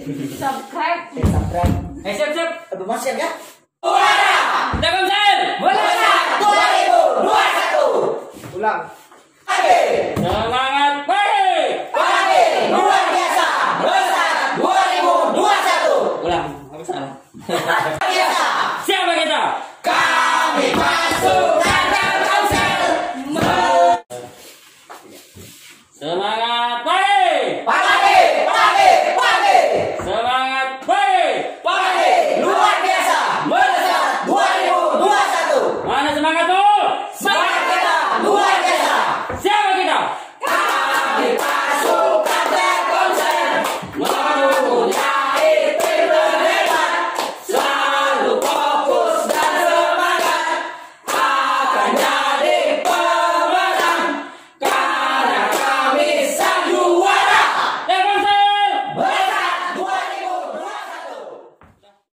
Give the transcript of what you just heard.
Subscribe. Subscribe. Siap. Aduh, Mas siap ya? Telkomsel. Melesat 2021. Ulang. Semangat baik. Pagi luar biasa. Melesat 2021. Ulang. Apa salah? Biasa. Siapa kita? Kami pasukan Telkomsel. Semangat baik.